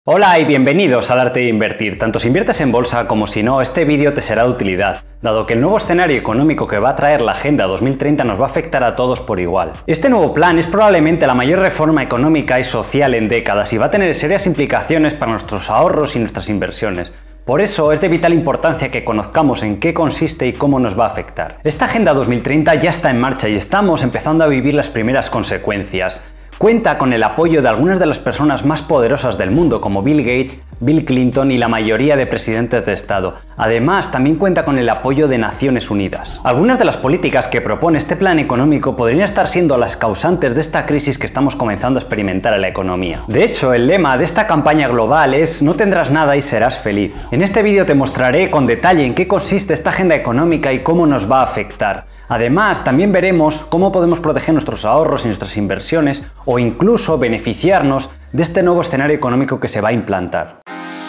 Hola y bienvenidos al arte de invertir. Tanto si inviertes en bolsa como si no, este vídeo te será de utilidad, dado que el nuevo escenario económico que va a traer la Agenda 2030 nos va a afectar a todos por igual. Este nuevo plan es probablemente la mayor reforma económica y social en décadas y va a tener serias implicaciones para nuestros ahorros y nuestras inversiones. Por eso es de vital importancia que conozcamos en qué consiste y cómo nos va a afectar. Esta Agenda 2030 ya está en marcha y estamos empezando a vivir las primeras consecuencias. Cuenta con el apoyo de algunas de las personas más poderosas del mundo, como Bill Gates, Bill Clinton y la mayoría de presidentes de Estado. Además, también cuenta con el apoyo de Naciones Unidas. Algunas de las políticas que propone este plan económico podrían estar siendo las causantes de esta crisis que estamos comenzando a experimentar en la economía. De hecho, el lema de esta campaña global es "No tendrás nada y serás feliz". En este vídeo te mostraré con detalle en qué consiste esta agenda económica y cómo nos va a afectar. Además, también veremos cómo podemos proteger nuestros ahorros y nuestras inversiones o incluso beneficiarnos de este nuevo escenario económico que se va a implantar.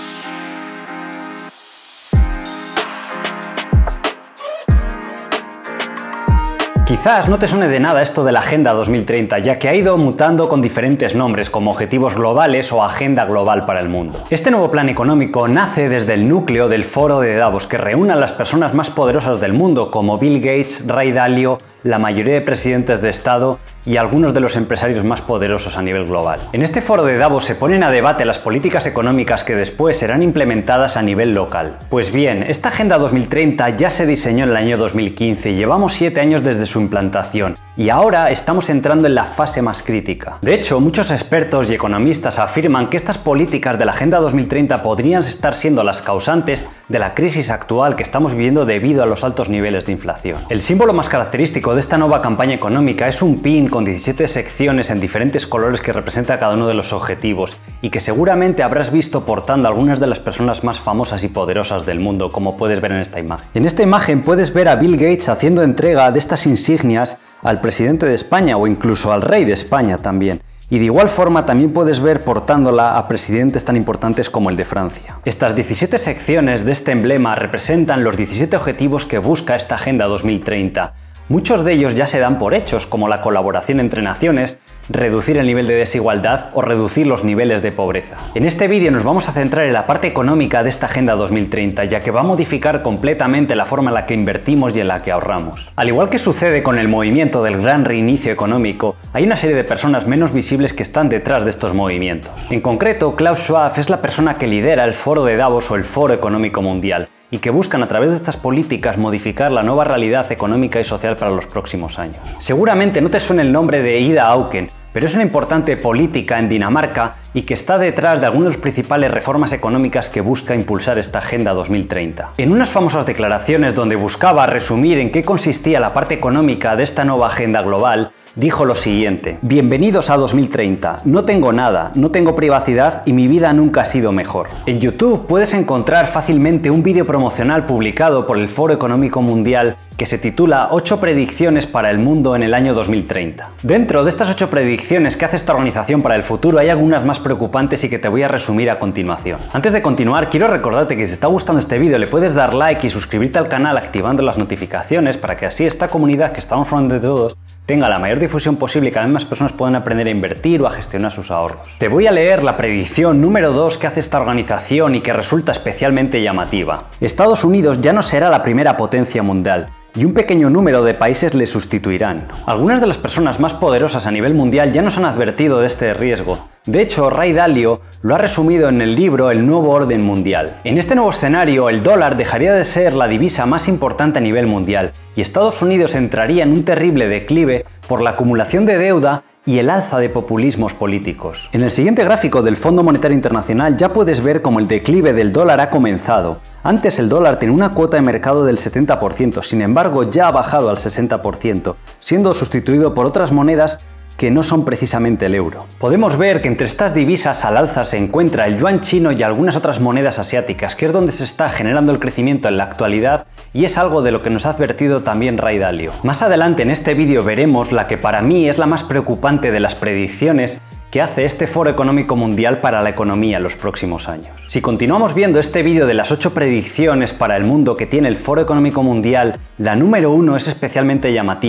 Quizás no te suene de nada esto de la Agenda 2030, ya que ha ido mutando con diferentes nombres como Objetivos Globales o Agenda Global para el Mundo. Este nuevo plan económico nace desde el núcleo del Foro de Davos, que reúne a las personas más poderosas del mundo, como Bill Gates, Ray Dalio, la mayoría de presidentes de Estado y algunos de los empresarios más poderosos a nivel global. En este foro de Davos se ponen a debate las políticas económicas que después serán implementadas a nivel local. Pues bien, esta Agenda 2030 ya se diseñó en el año 2015 y llevamos 7 años desde su implantación, y ahora estamos entrando en la fase más crítica. De hecho, muchos expertos y economistas afirman que estas políticas de la Agenda 2030 podrían estar siendo las causantes de la crisis actual que estamos viviendo debido a los altos niveles de inflación. El símbolo más característico de esta nueva campaña económica es un pin con 17 secciones en diferentes colores que representa cada uno de los objetivos y que seguramente habrás visto portando a algunas de las personas más famosas y poderosas del mundo, como puedes ver en esta imagen. En esta imagen puedes ver a Bill Gates haciendo entrega de estas insignias al presidente de España o incluso al rey de España también. Y de igual forma también puedes ver portándola a presidentes tan importantes como el de Francia. Estas 17 secciones de este emblema representan los 17 objetivos que busca esta Agenda 2030. Muchos de ellos ya se dan por hechos, como la colaboración entre naciones, reducir el nivel de desigualdad o reducir los niveles de pobreza. En este vídeo nos vamos a centrar en la parte económica de esta Agenda 2030, ya que va a modificar completamente la forma en la que invertimos y en la que ahorramos. Al igual que sucede con el movimiento del gran reinicio económico, hay una serie de personas menos visibles que están detrás de estos movimientos. En concreto, Klaus Schwab es la persona que lidera el Foro de Davos o el Foro Económico Mundial, y que buscan a través de estas políticas modificar la nueva realidad económica y social para los próximos años. Seguramente no te suene el nombre de Ida Auken, pero es una importante política en Dinamarca y que está detrás de algunas de las principales reformas económicas que busca impulsar esta Agenda 2030. En unas famosas declaraciones donde buscaba resumir en qué consistía la parte económica de esta nueva agenda global, dijo lo siguiente: "Bienvenidos a 2030, no tengo nada, no tengo privacidad y mi vida nunca ha sido mejor". En YouTube puedes encontrar fácilmente un vídeo promocional publicado por el Foro Económico Mundial que se titula 8 predicciones para el mundo en el año 2030. Dentro de estas 8 predicciones que hace esta organización para el futuro hay algunas más preocupantes y que te voy a resumir a continuación. Antes de continuar, quiero recordarte que si te está gustando este vídeo le puedes dar like y suscribirte al canal activando las notificaciones para que así esta comunidad que estamos formando de todos tenga la mayor difusión posible y cada vez más personas puedan aprender a invertir o a gestionar sus ahorros. Te voy a leer la predicción número 2 que hace esta organización y que resulta especialmente llamativa. Estados Unidos ya no será la primera potencia mundial, y un pequeño número de países le sustituirán. Algunas de las personas más poderosas a nivel mundial ya nos han advertido de este riesgo. De hecho, Ray Dalio lo ha resumido en el libro El Nuevo Orden Mundial. En este nuevo escenario, el dólar dejaría de ser la divisa más importante a nivel mundial, y Estados Unidos entraría en un terrible declive por la acumulación de deuda y el alza de populismos políticos. En el siguiente gráfico del Fondo Monetario Internacional ya puedes ver cómo el declive del dólar ha comenzado. Antes el dólar tenía una cuota de mercado del 70%, sin embargo ya ha bajado al 60%, siendo sustituido por otras monedas que no son precisamente el euro. Podemos ver que entre estas divisas al alza se encuentra el yuan chino y algunas otras monedas asiáticas, que es donde se está generando el crecimiento en la actualidad, y es algo de lo que nos ha advertido también Ray Dalio. Más adelante en este vídeo veremos la que para mí es la más preocupante de las predicciones que hace este Foro Económico Mundial para la economía en los próximos años. Si continuamos viendo este vídeo de las 8 predicciones para el mundo que tiene el Foro Económico Mundial, la número 1 es especialmente llamativa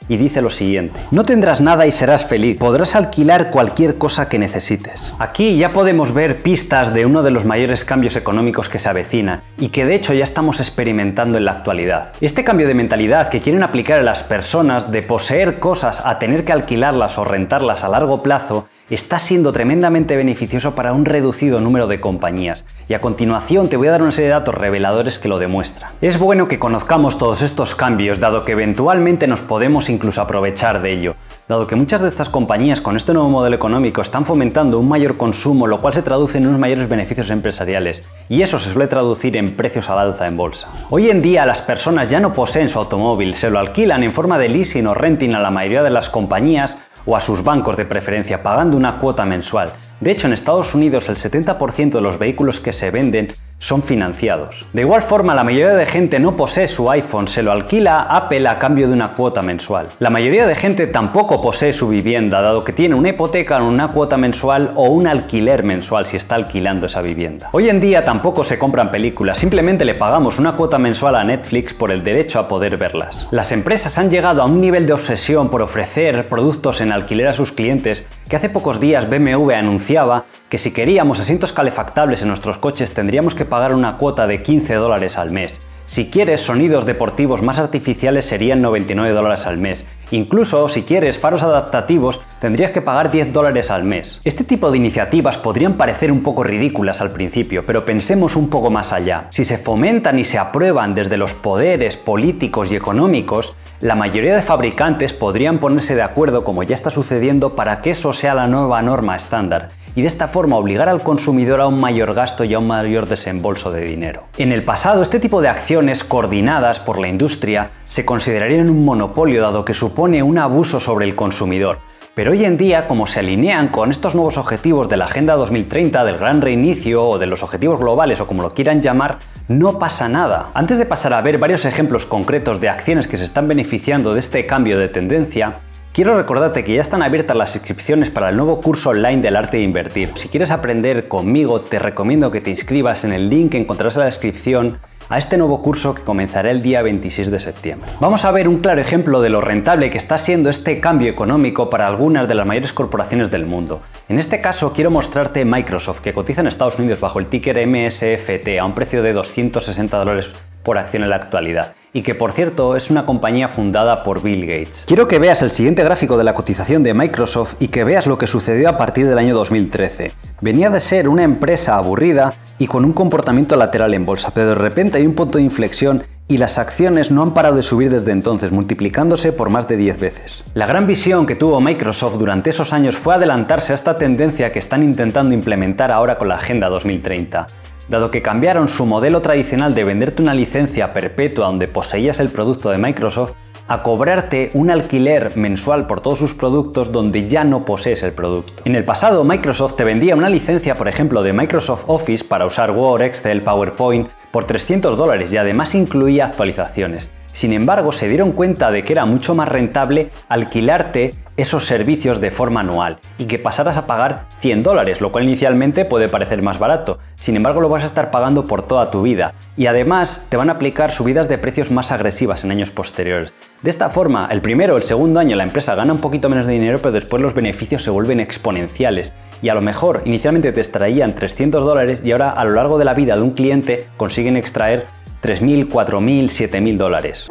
y dice lo siguiente: no tendrás nada y serás feliz, podrás alquilar cualquier cosa que necesites. Aquí ya podemos ver pistas de uno de los mayores cambios económicos que se avecinan y que de hecho ya estamos experimentando en la actualidad. Este cambio de mentalidad que quieren aplicar a las personas de poseer cosas a tener que alquilarlas o rentarlas a largo plazo está siendo tremendamente beneficioso para un reducido número de compañías, y a continuación te voy a dar una serie de datos reveladores que lo demuestran. Es bueno que conozcamos todos estos cambios, dado que eventualmente nos podemos incluso aprovechar de ello, dado que muchas de estas compañías con este nuevo modelo económico están fomentando un mayor consumo, lo cual se traduce en unos mayores beneficios empresariales, y eso se suele traducir en precios al alza en bolsa. Hoy en día las personas ya no poseen su automóvil, se lo alquilan en forma de leasing o renting a la mayoría de las compañías o a sus bancos de preferencia, pagando una cuota mensual. De hecho, en Estados Unidos el 70% de los vehículos que se venden son financiados. De igual forma, la mayoría de gente no posee su iPhone, se lo alquila a Apple a cambio de una cuota mensual. La mayoría de gente tampoco posee su vivienda, dado que tiene una hipoteca en una cuota mensual o un alquiler mensual si está alquilando esa vivienda. Hoy en día tampoco se compran películas, simplemente le pagamos una cuota mensual a Netflix por el derecho a poder verlas. Las empresas han llegado a un nivel de obsesión por ofrecer productos en alquiler a sus clientes que hace pocos días BMW anunciaba que si queríamos asientos calefactables en nuestros coches tendríamos que pagar una cuota de $15 al mes. Si quieres sonidos deportivos más artificiales serían $99 al mes. Incluso si quieres faros adaptativos tendrías que pagar $10 al mes. Este tipo de iniciativas podrían parecer un poco ridículas al principio, pero pensemos un poco más allá. Si se fomentan y se aprueban desde los poderes políticos y económicos, la mayoría de fabricantes podrían ponerse de acuerdo, como ya está sucediendo, para que eso sea la nueva norma estándar, y de esta forma obligar al consumidor a un mayor gasto y a un mayor desembolso de dinero. En el pasado, este tipo de acciones coordinadas por la industria se considerarían un monopolio, dado que supone un abuso sobre el consumidor. Pero hoy en día, como se alinean con estos nuevos objetivos de la Agenda 2030, del Gran Reinicio o de los objetivos globales o como lo quieran llamar, no pasa nada. Antes de pasar a ver varios ejemplos concretos de acciones que se están beneficiando de este cambio de tendencia, quiero recordarte que ya están abiertas las inscripciones para el nuevo curso online del arte de invertir. Si quieres aprender conmigo, te recomiendo que te inscribas en el link que encontrarás en la descripción a este nuevo curso que comenzará el día 26 de septiembre. Vamos a ver un claro ejemplo de lo rentable que está siendo este cambio económico para algunas de las mayores corporaciones del mundo. En este caso quiero mostrarte Microsoft, que cotiza en Estados Unidos bajo el ticker MSFT a un precio de $260 por acción en la actualidad, y que por cierto es una compañía fundada por Bill Gates. Quiero que veas el siguiente gráfico de la cotización de Microsoft y que veas lo que sucedió a partir del año 2013. Venía de ser una empresa aburrida y con un comportamiento lateral en bolsa, pero de repente hay un punto de inflexión y las acciones no han parado de subir desde entonces, multiplicándose por más de 10 veces. La gran visión que tuvo Microsoft durante esos años fue adelantarse a esta tendencia que están intentando implementar ahora con la Agenda 2030. Dado que cambiaron su modelo tradicional de venderte una licencia perpetua donde poseías el producto de Microsoft a cobrarte un alquiler mensual por todos sus productos donde ya no posees el producto. En el pasado, Microsoft te vendía una licencia, por ejemplo, de Microsoft Office para usar Word, Excel, PowerPoint por $300 y además incluía actualizaciones. Sin embargo, se dieron cuenta de que era mucho más rentable alquilarte esos servicios de forma anual y que pasaras a pagar $100, lo cual inicialmente puede parecer más barato. Sin embargo, lo vas a estar pagando por toda tu vida y además te van a aplicar subidas de precios más agresivas en años posteriores. De esta forma, el primero o el segundo año la empresa gana un poquito menos de dinero, pero después los beneficios se vuelven exponenciales y a lo mejor inicialmente te extraían $300 y ahora a lo largo de la vida de un cliente consiguen extraer $3.000, $4.000, $7.000.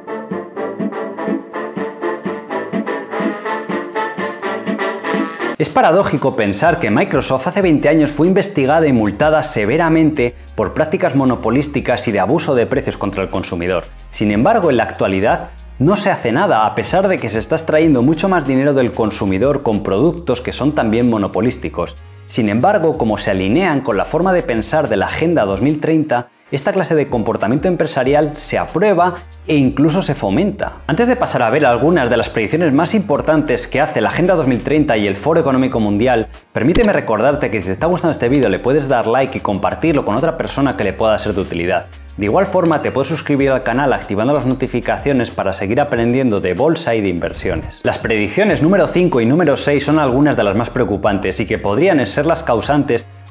Es paradójico pensar que Microsoft hace 20 años fue investigada y multada severamente por prácticas monopolísticas y de abuso de precios contra el consumidor. Sin embargo, en la actualidad no se hace nada, a pesar de que se está extrayendo mucho más dinero del consumidor con productos que son también monopolísticos. Sin embargo, como se alinean con la forma de pensar de la Agenda 2030, esta clase de comportamiento empresarial se aprueba e incluso se fomenta. Antes de pasar a ver algunas de las predicciones más importantes que hace la Agenda 2030 y el Foro Económico Mundial, permíteme recordarte que si te está gustando este vídeo le puedes dar like y compartirlo con otra persona que le pueda ser de utilidad. De igual forma te puedes suscribir al canal activando las notificaciones para seguir aprendiendo de bolsa y de inversiones. Las predicciones número 5 y número 6 son algunas de las más preocupantes y que podrían ser las causantes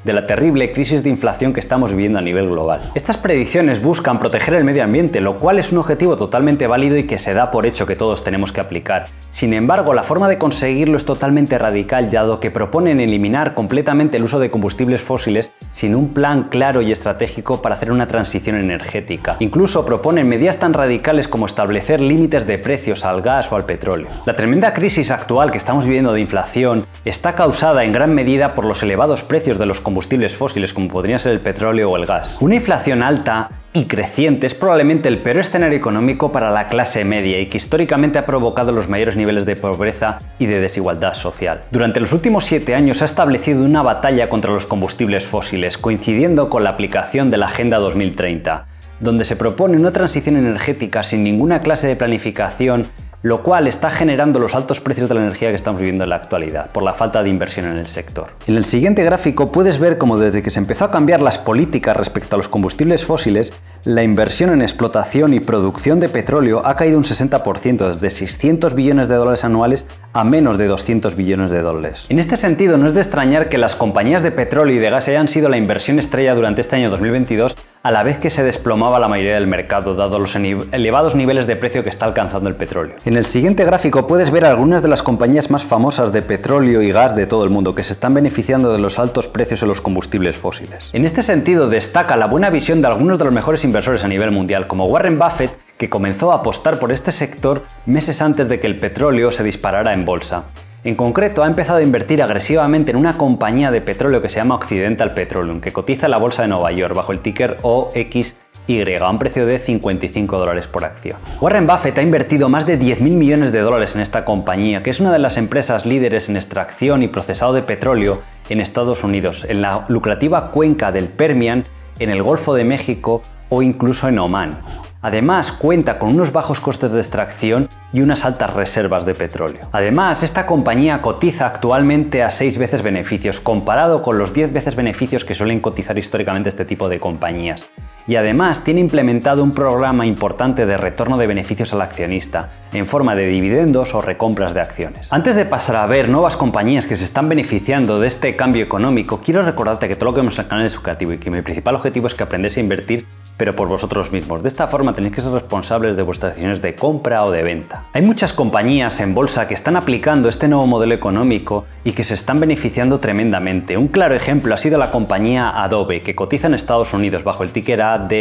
de la terrible crisis de inflación que estamos viviendo a nivel global. Estas predicciones buscan proteger el medio ambiente, lo cual es un objetivo totalmente válido y que se da por hecho que todos tenemos que aplicar. Sin embargo, la forma de conseguirlo es totalmente radical, dado que proponen eliminar completamente el uso de combustibles fósiles sin un plan claro y estratégico para hacer una transición energética. Incluso proponen medidas tan radicales como establecer límites de precios al gas o al petróleo. La tremenda crisis actual que estamos viviendo de inflación está causada en gran medida por los elevados precios de los combustibles fósiles, como podrían ser el petróleo o el gas. Una inflación alta y creciente es probablemente el peor escenario económico para la clase media y que históricamente ha provocado los mayores niveles de pobreza y de desigualdad social. Durante los últimos 7 años se ha establecido una batalla contra los combustibles fósiles, coincidiendo con la aplicación de la Agenda 2030, donde se propone una transición energética sin ninguna clase de planificación, lo cual está generando los altos precios de la energía que estamos viviendo en la actualidad, por la falta de inversión en el sector. En el siguiente gráfico puedes ver cómo desde que se empezó a cambiar las políticas respecto a los combustibles fósiles, la inversión en explotación y producción de petróleo ha caído un 60%, desde 600 billones de dólares anuales a menos de 200 billones de dólares. En este sentido, no es de extrañar que las compañías de petróleo y de gas hayan sido la inversión estrella durante este año 2022, a la vez que se desplomaba la mayoría del mercado, dado los elevados niveles de precio que está alcanzando el petróleo. En el siguiente gráfico puedes ver algunas de las compañías más famosas de petróleo y gas de todo el mundo que se están beneficiando de los altos precios en los combustibles fósiles. En este sentido, destaca la buena visión de algunos de los mejores inversores a nivel mundial, como Warren Buffett, que comenzó a apostar por este sector meses antes de que el petróleo se disparara en bolsa. En concreto, ha empezado a invertir agresivamente en una compañía de petróleo que se llama Occidental Petroleum, que cotiza en la bolsa de Nueva York bajo el ticker OXY a un precio de $55 por acción. Warren Buffett ha invertido más de 10.000 millones de dólares en esta compañía, que es una de las empresas líderes en extracción y procesado de petróleo en Estados Unidos, en la lucrativa cuenca del Permian, en el Golfo de México o incluso en Omán. Además, cuenta con unos bajos costes de extracción y unas altas reservas de petróleo. Además, esta compañía cotiza actualmente a 6 veces beneficios, comparado con los 10 veces beneficios que suelen cotizar históricamente este tipo de compañías. Y además tiene implementado un programa importante de retorno de beneficios al accionista, en forma de dividendos o recompras de acciones. Antes de pasar a ver nuevas compañías que se están beneficiando de este cambio económico, quiero recordarte que todo lo que vemos en el canal es educativo y que mi principal objetivo es que aprendáis a invertir, pero por vosotros mismos. De esta forma tenéis que ser responsables de vuestras decisiones de compra o de venta. Hay muchas compañías en bolsa que están aplicando este nuevo modelo económico y que se están beneficiando tremendamente. Un claro ejemplo ha sido la compañía Adobe, que cotiza en Estados Unidos bajo el ticker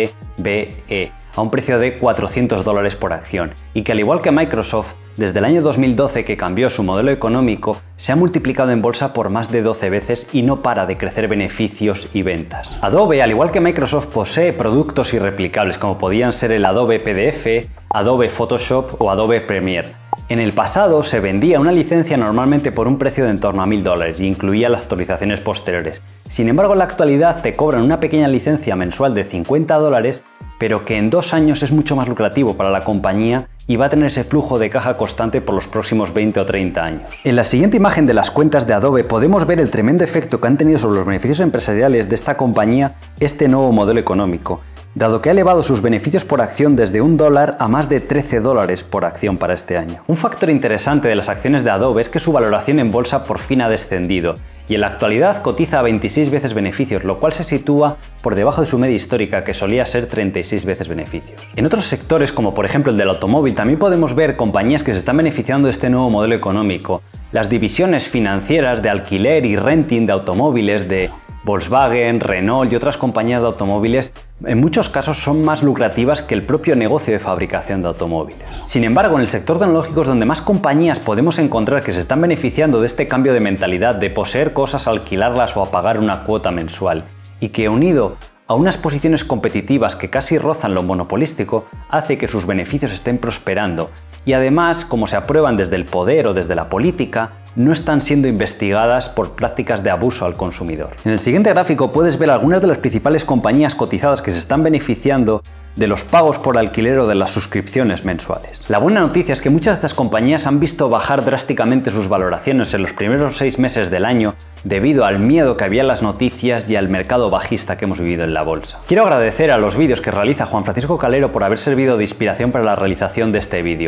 ADBE a un precio de $400 por acción, y que al igual que Microsoft, desde el año 2012 que cambió su modelo económico, se ha multiplicado en bolsa por más de 12 veces y no para de crecer beneficios y ventas. Adobe, al igual que Microsoft, posee productos irreplicables como podían ser el Adobe PDF, Adobe Photoshop o Adobe Premiere. En el pasado se vendía una licencia normalmente por un precio de en torno a $1000 y incluía las actualizaciones posteriores. Sin embargo, en la actualidad te cobran una pequeña licencia mensual de $50, pero que en 2 años es mucho más lucrativo para la compañía y va a tener ese flujo de caja constante por los próximos 20 o 30 años. En la siguiente imagen de las cuentas de Adobe podemos ver el tremendo efecto que han tenido sobre los beneficios empresariales de esta compañía este nuevo modelo económico, dado que ha elevado sus beneficios por acción desde $1 a más de $13 por acción para este año. Un factor interesante de las acciones de Adobe es que su valoración en bolsa por fin ha descendido, y en la actualidad cotiza a 26 veces beneficios, lo cual se sitúa por debajo de su media histórica, que solía ser 36 veces beneficios. En otros sectores, como por ejemplo el del automóvil, también podemos ver compañías que se están beneficiando de este nuevo modelo económico. Las divisiones financieras de alquiler y renting de automóviles de Volkswagen, Renault y otras compañías de automóviles en muchos casos son más lucrativas que el propio negocio de fabricación de automóviles. Sin embargo, en el sector tecnológico es donde más compañías podemos encontrar que se están beneficiando de este cambio de mentalidad de poseer cosas, alquilarlas o a pagar una cuota mensual, y que unido a unas posiciones competitivas que casi rozan lo monopolístico, hace que sus beneficios estén prosperando, y además, como se aprueban desde el poder o desde la política, no están siendo investigadas por prácticas de abuso al consumidor. En el siguiente gráfico puedes ver algunas de las principales compañías cotizadas que se están beneficiando de los pagos por alquiler o de las suscripciones mensuales. La buena noticia es que muchas de estas compañías han visto bajar drásticamente sus valoraciones en los primeros 6 meses del año debido al miedo que había en las noticias y al mercado bajista que hemos vivido en la bolsa. Quiero agradecer a los vídeos que realiza Juan Francisco Calero por haber servido de inspiración para la realización de este vídeo.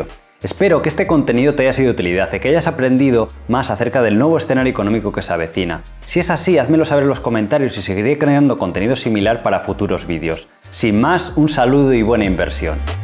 Espero que este contenido te haya sido de utilidad y que hayas aprendido más acerca del nuevo escenario económico que se avecina. Si es así, házmelo saber en los comentarios y seguiré creando contenido similar para futuros vídeos. Sin más, un saludo y buena inversión.